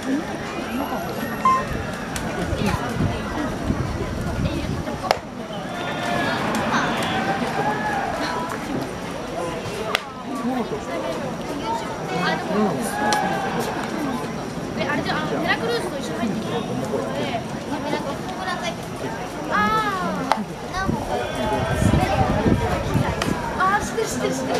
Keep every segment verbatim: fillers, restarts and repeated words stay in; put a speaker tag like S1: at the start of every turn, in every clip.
S1: え、あれじゃ、あの、テラクルーズと一緒に入ってきたところで、ああ、知ってる知ってる知ってる。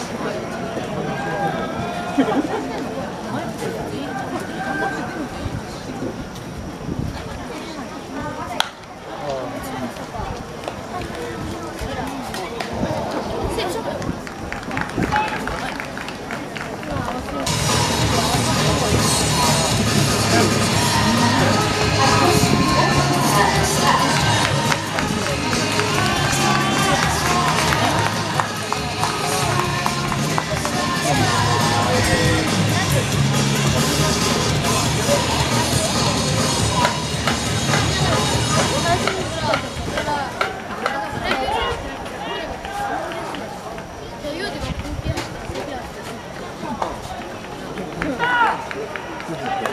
S2: Thank you.